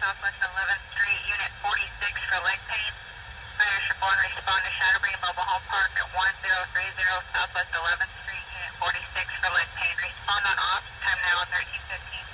Southwest 11th Street, Unit 46 for leg pain. Ridership 1, respond to Shatterbury Mobile Home Park at 1030 Southwest 11th Street, Unit 46 for leg pain. Respond on off, time now 13:15.